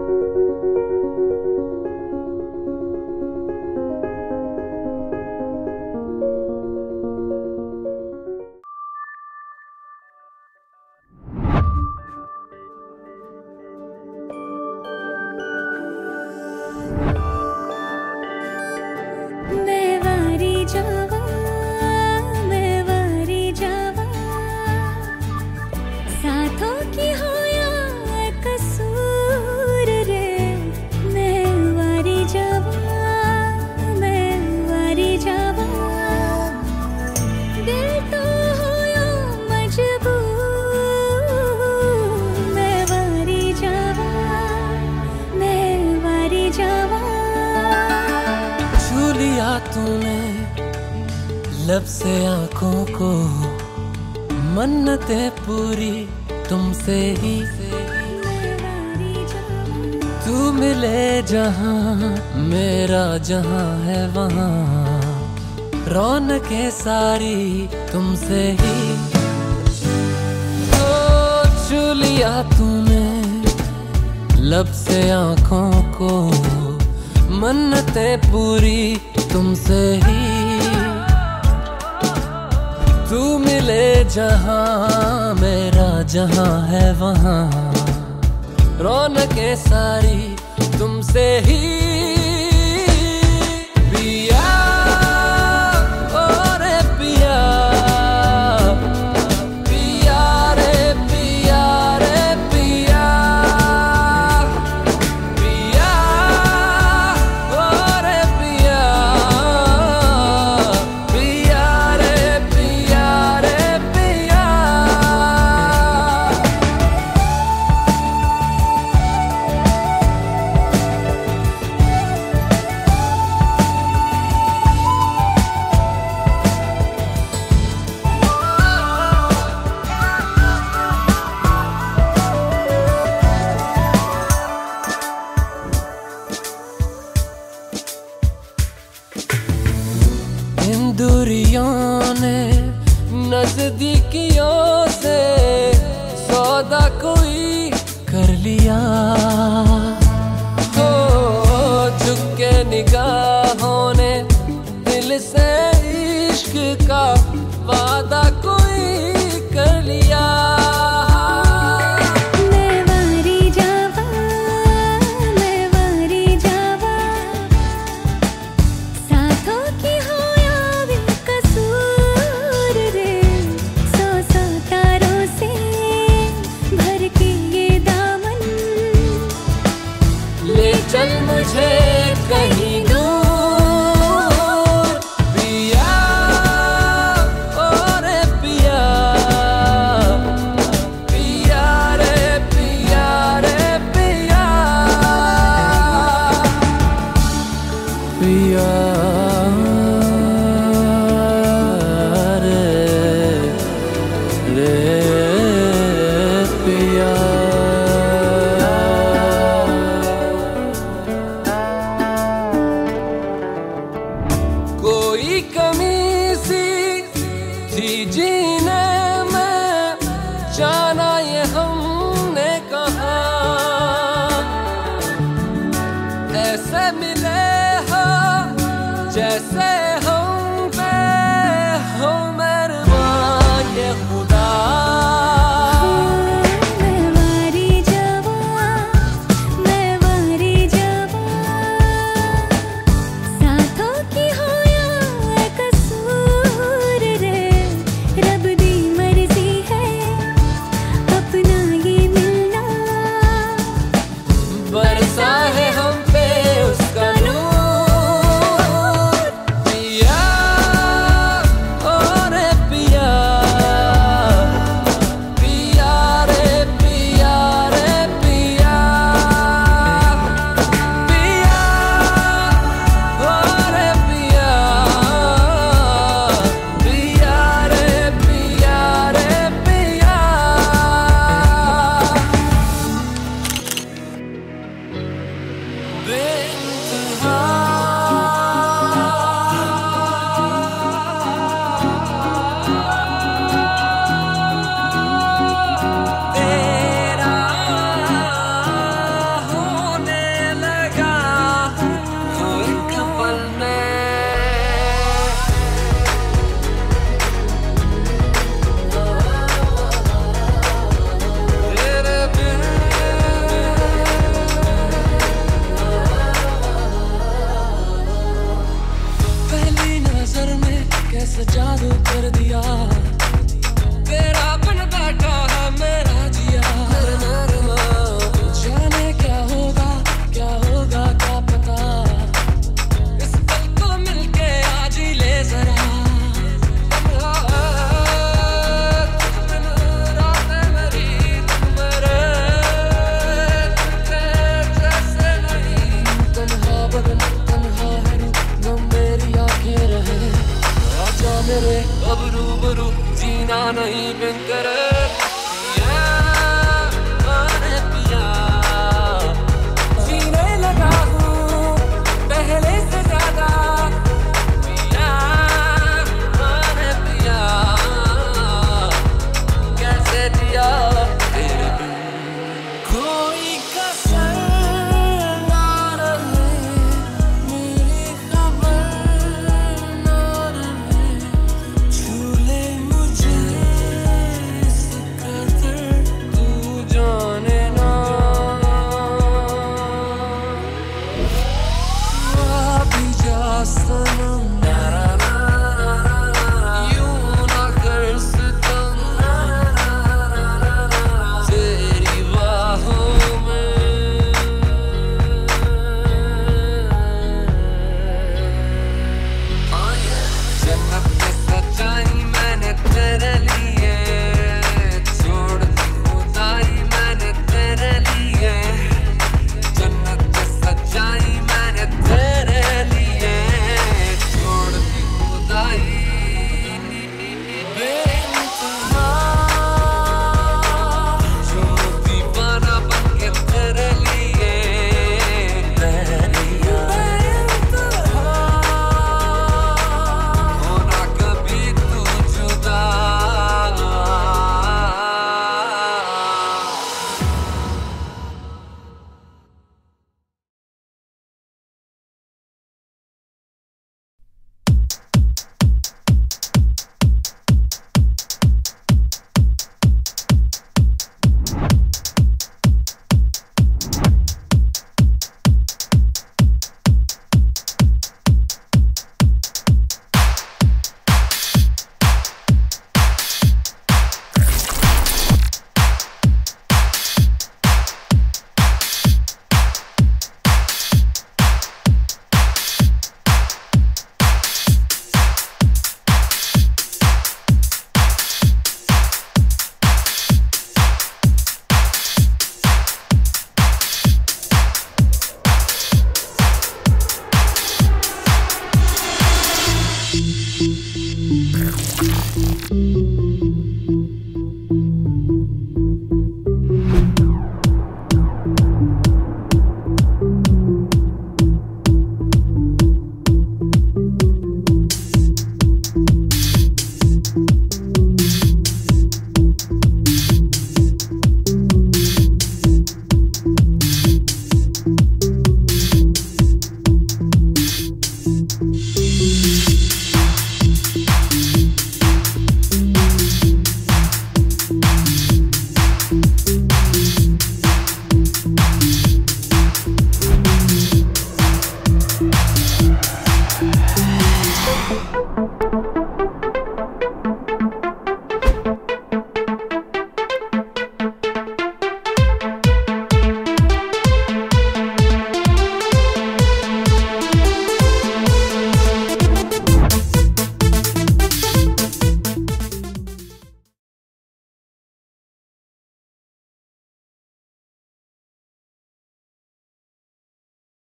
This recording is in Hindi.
तूने लब से आंखों को, मन्नतें पूरी तुमसे ही। तू मिले जहां मेरा जहां है वहां, रौनकें सारी तुमसे ही। ओ छू लिया तूने लब से आंखों को, मन्नतें पूरी तुमसे ही। तू मिले जहां मेरा जहां है वहां, रौनकें सारी तुमसे ही। पिया ओ रे पिया, पिया रे पिया रे पिया, पिया ओ रे पिया, पिया रे पिया रे पिया। इन दूरियों ने नजदीकियों से सौदा कोई कर लिया। हो झुक के निगाहों ने दिल से इश्क का वादा कोई कर लिया। चल मुझे कहीं दूर पिया ओ रे पिया, पिया रे पिया रे पिया, पिया रे रे पिया। कोई कमी सी थी जीने में, जाना ये हमने कहा। ऐसे मिले हो जैसे हम पे हो मेहरबान ये खुदा। बरसा है हम पे उसका नूर, नहीं बिन